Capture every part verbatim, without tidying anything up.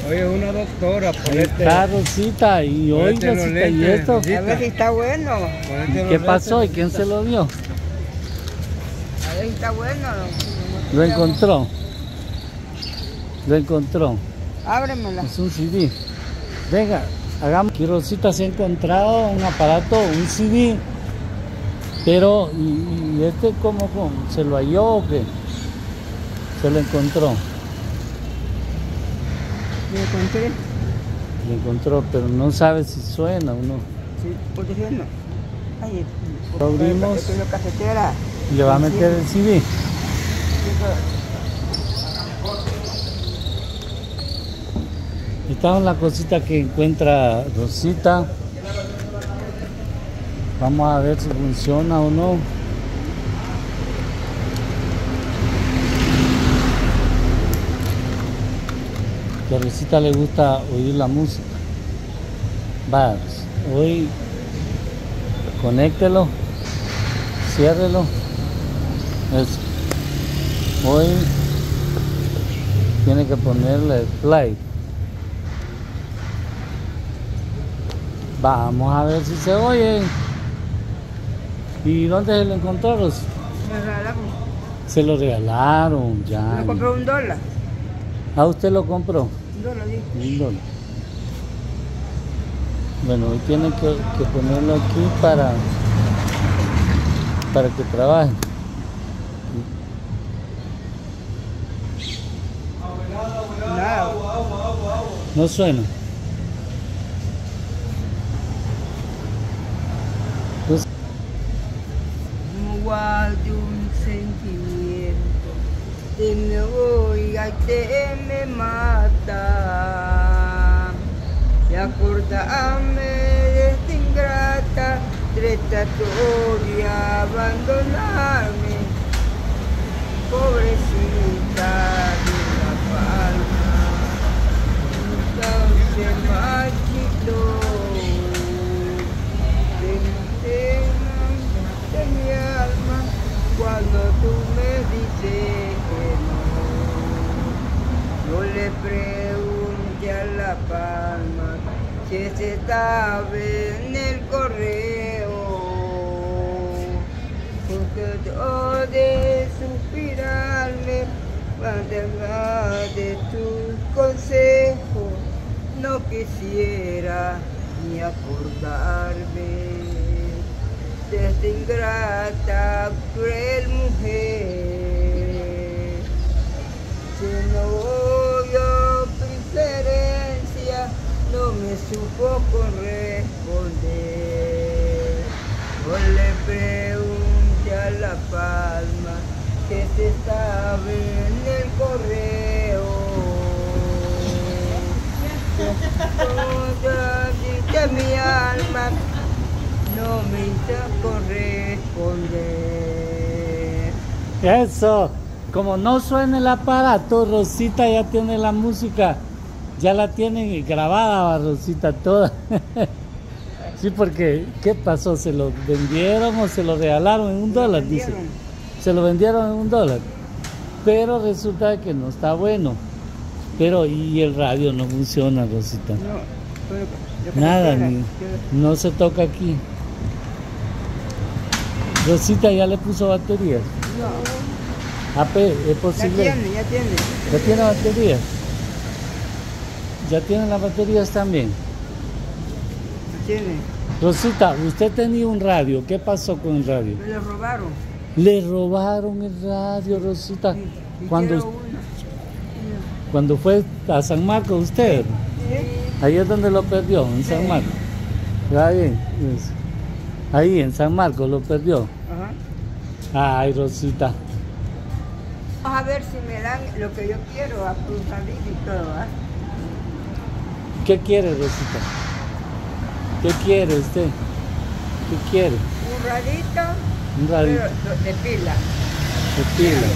Oye, una doctora, ponete. Está Rosita, y hoy Ponete los Rosita, y lentes, esto. Rosita. A ver si está bueno. Ponete ¿Qué los lentes, pasó? ¿Y quién Rosita. se lo dio? A ver si está bueno. Lo encontró. Lo encontró. Ábremela. Es un C D. Venga, hagamos. Aquí Rosita se ha encontrado un aparato, un C D. Pero, ¿y, y este cómo, cómo? ¿Se lo halló o qué? Se lo encontró. Lo encontré. Lo encontró, pero no sabe si suena o no. Sí, porque si no. Ay, Lo abrimos. esto es lo casetera. Y le va a meter el C D. Esta es la cosita que encuentra Rosita. Vamos a ver si funciona o no. Que a Rosita le gusta oír la música. Va, hoy conéctelo, ciérrelo. Eso. Hoy tiene que ponerle play. Vamos a ver si se oye. ¿Y dónde se lo encontró, Rosita? Me regalaron. Se lo regalaron, ya. Me compré un dólar. ¿A usted lo compró? Un dólar, dijo. Un dólar. Bueno, hoy tiene que, que ponerlo aquí para, para que trabaje. Nada. No suena. Pues, No guarde un sentimiento que me oiga y que me mata. Y acordarme de esta ingrata tratatoria abandonarme. Pobrecita de la palma, entonces marchito de mi tema, de mi alma, cuando tú me dices que no. Yo le pregunté a la palma si se estaba en el correo, porque yo de suspirarme cuando hablar de tus consejos no quisiera ni acordarme de esta ingrata, cruel mujer. Si no yo preferencia no me supo corresponder. Yo le pregunté a la palma que se estaba en el correo. Toda mi alma no me hizo corresponder. eso. Como no suena el aparato, Rosita ya tiene la música. Ya la tiene grabada, Rosita, toda. Sí, porque, ¿qué pasó? ¿Se lo vendieron o se lo regalaron en un dólar? Dice. Se lo vendieron en un dólar. Pero resulta que no está bueno. Pero, y el radio no funciona, Rosita. No, pero yo Nada, quisiera, ni, yo- no se toca aquí. Rosita ya le puso baterías. No, A P, es ya posible. tiene, ya tiene. ¿Ya tiene baterías? ¿Ya tiene las baterías también? Ya tiene. Rosita, usted tenía un radio. ¿Qué pasó con el radio? Me lo robaron. Le robaron el radio, Rosita. Sí, y Cuando, quiero uno. cuando fue a San Marcos usted. Sí. Ahí es donde lo perdió, en San Sí. Marcos. Ya bien. Eso. Ahí en San Marcos lo perdió. Ajá. Ay, Rosita. Vamos a ver si me dan lo que yo quiero, a cruzadito y todo, ¿ah? ¿Qué quiere, Rosita? ¿Qué quiere usted? ¿Qué quiere? Un radito, Un radio pero de pila. de pila.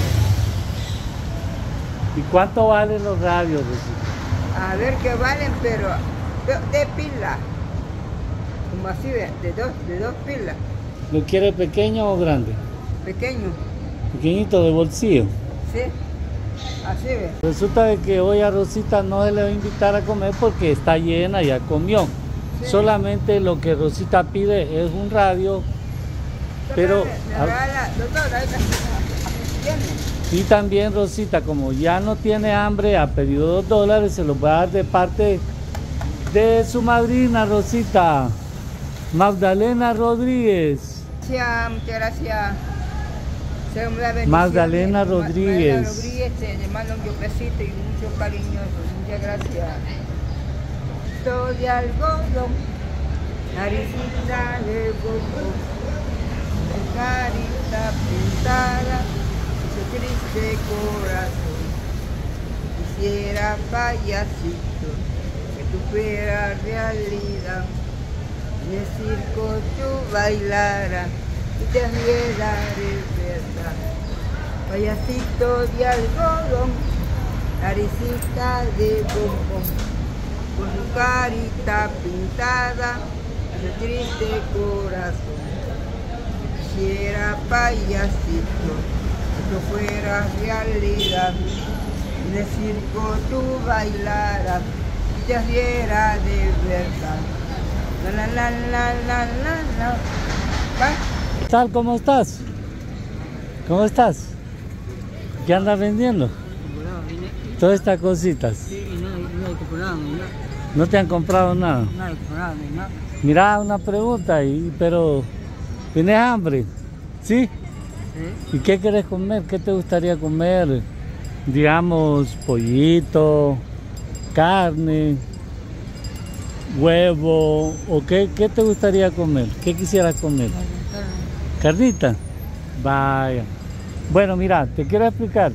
¿Y cuánto valen los radios, Rosita? A ver qué valen, pero de, de pila. Como así, de, de dos, de dos pilas. ¿Lo quiere pequeño o grande? Pequeño, Pequeñito de bolsillo. ¿sí? Así ves. Resulta de que hoy a Rosita no se le va a invitar a comer porque está llena, ya comió. Sí. Solamente lo que Rosita pide es un radio, pero... Me regala, doctor, ahí está. ¿Tiene? Y también Rosita, como ya no tiene hambre, ha pedido dos dólares, se los va a dar de parte de su madrina, Rosita, Magdalena Rodríguez. Gracias, muchas gracias. Según la bendición Magdalena de- Rodríguez. Magdalena Rodríguez, te le mando un besito y mucho cariñoso. Muchas gracias. Todo de algodón, naricita de coco, su carita pintada, su triste corazón. Quisiera, payasito, que tú fueras realidad. En el circo tú bailaras y te riera de verdad. Payasito de algodón, naricita de bombón, con su carita pintada, su triste corazón. Quisiera, payasito, que tú fueras realidad. En el circo tú bailaras y te riera de verdad. La la la la la la la. ¿Va? ¿Qué tal? ¿Cómo estás? ¿Cómo estás? ¿Qué andas vendiendo? Todas estas cositas. Sí, no, no hay que poner, no, ¿No te han comprado nada? no hay que poner, no. Mira, una pregunta, y, pero ¿tienes hambre? ¿Sí? ¿Sí? ¿Y qué quieres comer? ¿Qué te gustaría comer? Digamos, pollito, carne, huevo, o qué, qué te gustaría comer? ¿Qué quisieras comer? ¿Carnita? Vaya. Bueno, mira, te quiero explicar.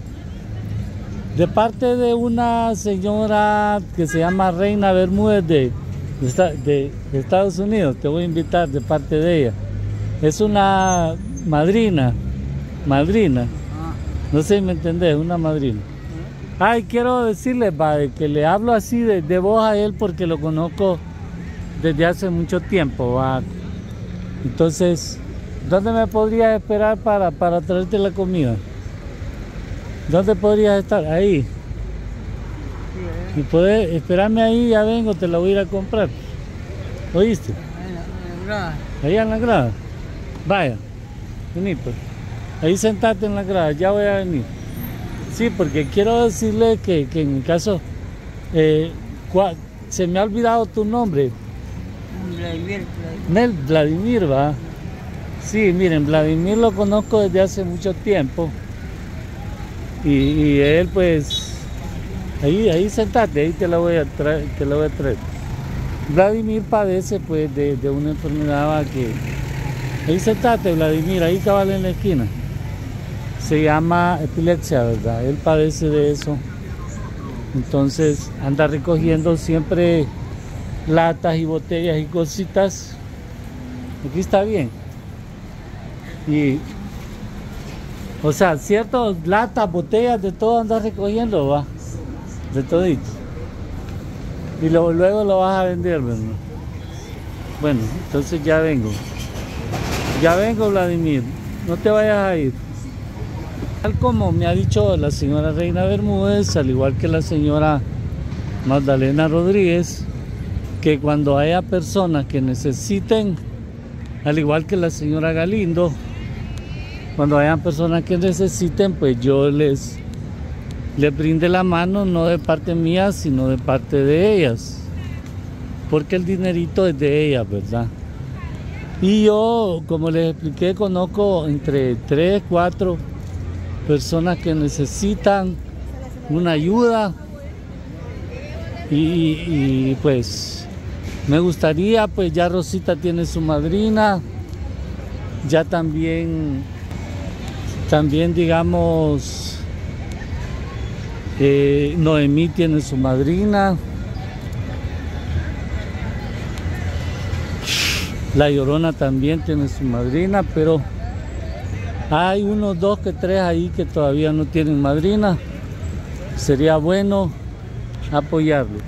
De parte de una señora que se llama Reina Bermúdez de, de, esta- de- de Estados Unidos, te voy a invitar de parte de ella. Es una madrina, madrina, Ah, no sé si me entendés, una madrina. Ay, quiero decirle, va, de que le hablo así de, de voz a él porque lo conozco desde hace mucho tiempo, va. Entonces, ¿dónde me podrías esperar para, para traerte la comida? ¿Dónde podrías estar? Ahí. sí, eh. ¿Y puedes esperarme ahí? Ya vengo, te la voy a ir a comprar. ¿Oíste? Ahí la- ahí la- Ahí en la grada. Vaya, vení pues. Ahí sentate en la grada, ya voy a venir. Sí, porque quiero decirle que, que en mi caso, eh, cua- se me ha olvidado tu nombre. Vladimir, Vladimir. Nel Vladimir, va. Sí, miren, Vladimir lo conozco desde hace mucho tiempo. Y, y él pues, ahí, ahí sentate, ahí te la voy a traer, te la voy a traer. Vladimir padece pues de, de una enfermedad va, que, ahí sentate Vladimir, ahí cabal en la esquina. Se llama epilepsia, ¿verdad? Él padece de eso. Entonces anda recogiendo siempre latas y botellas y cositas. Aquí está bien. Y, o sea, ciertas latas, botellas, de todo anda recogiendo, va. De todito. Y lo- luego lo vas a vender, ¿verdad? Bueno, entonces ya vengo. Ya vengo, Vladimir. No te vayas a ir. Tal como me ha dicho la señora Reina Bermúdez, al igual que la señora Magdalena Rodríguez, que cuando haya personas que necesiten, al igual que la señora Galindo, cuando hayan personas que necesiten, pues yo les, les brinde la mano, no de parte mía, sino de parte de ellas. Porque el dinerito es de ellas, ¿verdad? Y yo, como les expliqué, conozco entre tres, cuatro personas que necesitan una ayuda. Y, y, y, pues me gustaría, pues ya Rosita tiene su madrina, ya también, también digamos, eh, Noemí tiene su madrina, La Llorona también tiene su madrina, pero hay unos dos que tres ahí que todavía no tienen madrina. Sería bueno apoyarlos.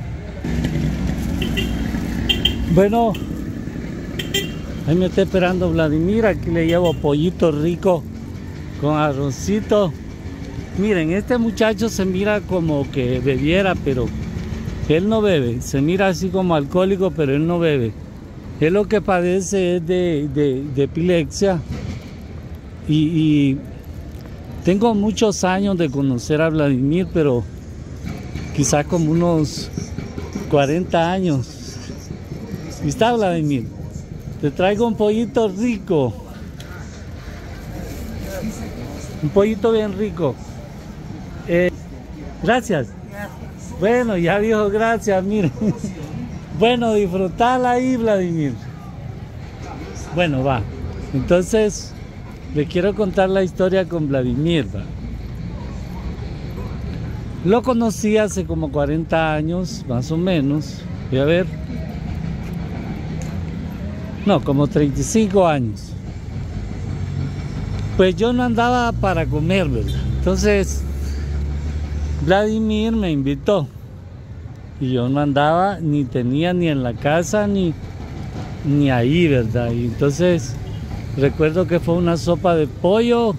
Bueno, ahí me está esperando Vladimir. Aquí le llevo pollito rico con arrocito Miren, este muchacho se mira como que bebiera, pero él no bebe. Se mira así como alcohólico, pero él no bebe. Él lo que padece es de, de, de epilepsia. Y, y tengo muchos años de conocer a Vladimir, pero quizás como unos cuarenta años. ¿Y está, Vladimir? Te traigo un pollito rico. Un pollito bien rico. Eh, gracias. Bueno, ya dijo gracias, miren. Bueno, disfrutala ahí, Vladimir. Bueno, va. Entonces, le quiero contar la historia con Vladimir, va. Lo conocí hace como cuarenta años, más o menos. Voy a ver. No, como treinta y cinco años. Pues yo no andaba para comer, ¿verdad? Entonces, Vladimir me invitó. Y yo no andaba, ni tenía ni en la casa, ni, ni ahí, ¿verdad? Y entonces, recuerdo que fue una sopa de pollo.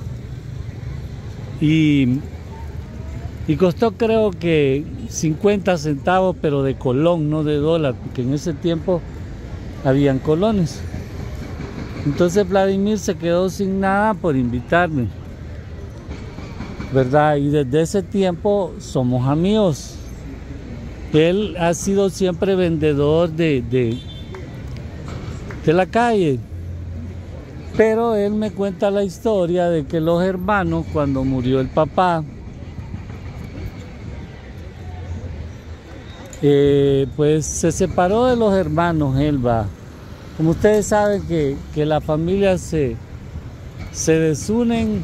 Y, y costó creo que cincuenta centavos, pero de colón, no de dólar. Porque en ese tiempo habían colones. Entonces Vladimir se quedó sin nada por invitarme, ¿verdad? Y desde ese tiempo somos amigos. Él ha sido siempre vendedor de, de, de la calle. Pero él me cuenta la historia de que los hermanos, cuando murió el papá, eh, pues se separó de los hermanos, él va. Como ustedes saben que, que las familias se, se desunen,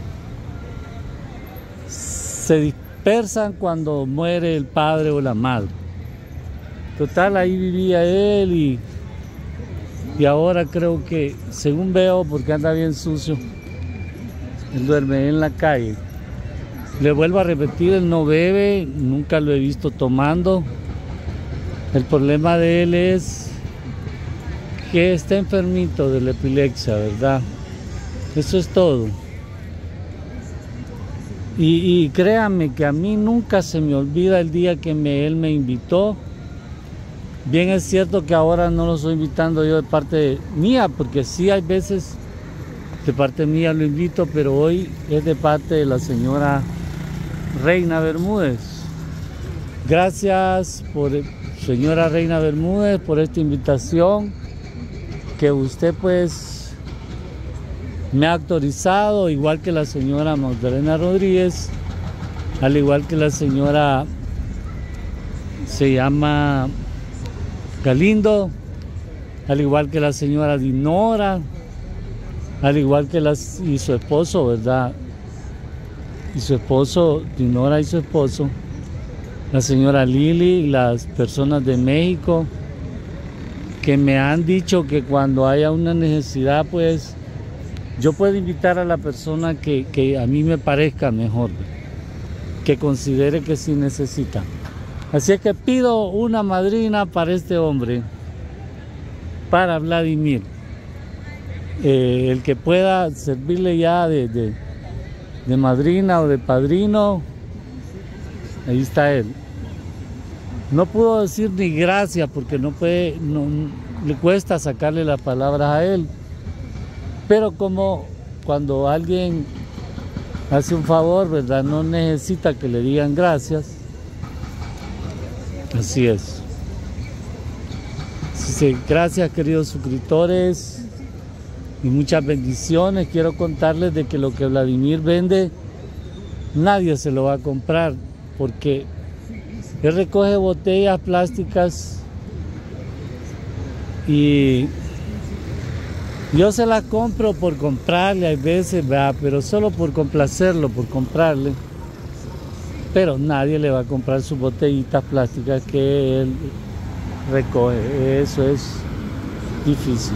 se dispersan cuando muere el padre o la madre. Total, ahí vivía él y, y ahora creo que, según veo, porque anda bien sucio, él duerme en la calle. Le vuelvo a repetir, él no bebe, nunca lo he visto tomando. El problema de él es que está enfermito de la epilepsia, ¿verdad? Eso es todo. Y, y créanme que a mí nunca se me olvida el día que me, él me invitó. Bien es cierto que ahora no lo estoy invitando yo de parte mía, porque sí hay veces de parte mía lo invito, pero hoy es de parte de la señora Reina Bermúdez. Gracias, por, señora Reina Bermúdez, por esta invitación que usted pues me ha autorizado, igual que la señora Magdalena Rodríguez, al igual que la señora se llama Galindo, al igual que la señora Dinora, al igual que las, y su esposo, ¿verdad? Y su esposo, Dinora y su esposo, la señora Lili, y las personas de México, que me han dicho que cuando haya una necesidad, pues yo puedo invitar a la persona que, que a mí me parezca mejor, que considere que sí necesita. Así es que pido una madrina para este hombre, para Vladimir. Eh, el que pueda servirle ya de, de, de madrina o de padrino, ahí está él. No puedo decir ni gracias porque no puede, no, le cuesta sacarle las palabras a él. Pero como cuando alguien hace un favor, ¿verdad? No necesita que le digan gracias. Así es. Así que gracias, queridos suscriptores, y muchas bendiciones. Quiero contarles de que lo que Vladimir vende, nadie se lo va a comprar, porque él recoge botellas plásticas y yo se las compro por comprarle, hay veces, ¿verdad? Pero solo por complacerlo, por comprarle. Pero nadie le va a comprar sus botellitas plásticas que él recoge. Eso es difícil.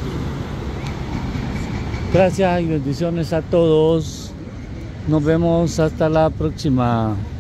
Gracias y bendiciones a todos. Nos vemos hasta la próxima.